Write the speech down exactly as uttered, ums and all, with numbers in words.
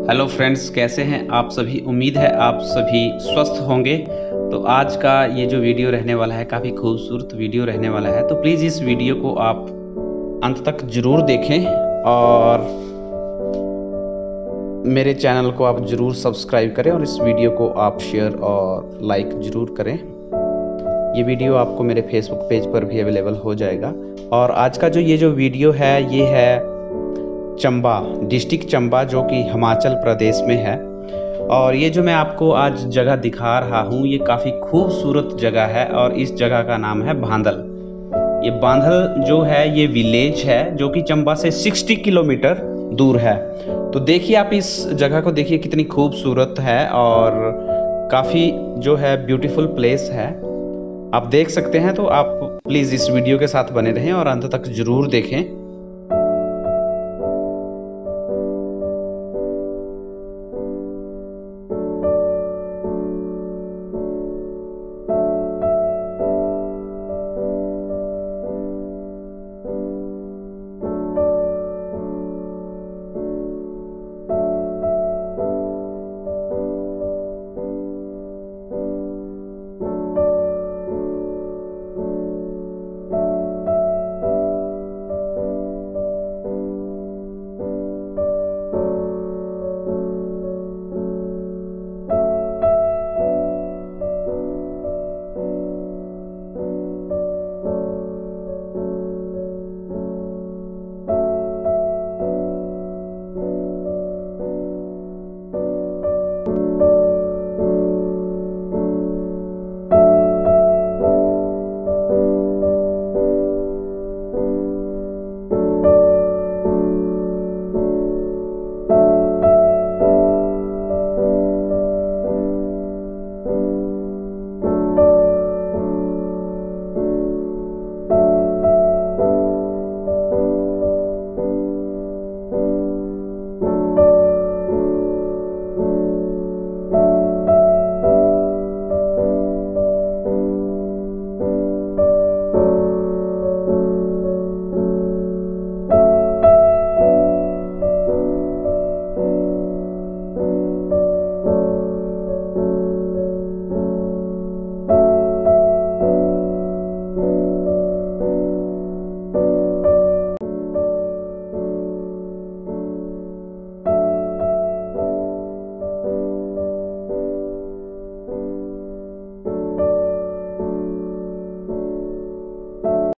Hello friends, कैसे हैं आप सभी। उम्मीद है आप सभी स्वस्थ होंगे। तो आज का ये जो वीडियो रहने वाला है काफ़ी खूबसूरत वीडियो रहने वाला है। तो प्लीज़ इस वीडियो को आप अंत तक ज़रूर देखें और मेरे चैनल को आप ज़रूर सब्सक्राइब करें और इस वीडियो को आप शेयर और लाइक ज़रूर करें। ये वीडियो आपको मेरे फेसबुक पेज पर भी अवेलेबल हो जाएगा। और आज का जो ये जो वीडियो है ये है चंबा डिस्ट्रिक्ट चंबा, जो कि हिमाचल प्रदेश में है। और ये जो मैं आपको आज जगह दिखा रहा हूँ ये काफ़ी खूबसूरत जगह है और इस जगह का नाम है बांधल। ये बांधल जो है ये विलेज है जो कि चंबा से साठ किलोमीटर दूर है। तो देखिए आप इस जगह को देखिए कितनी खूबसूरत है और काफ़ी जो है ब्यूटीफुल प्लेस है, आप देख सकते हैं। तो आप प्लीज़ इस वीडियो के साथ बने रहें और अंत तक ज़रूर देखें।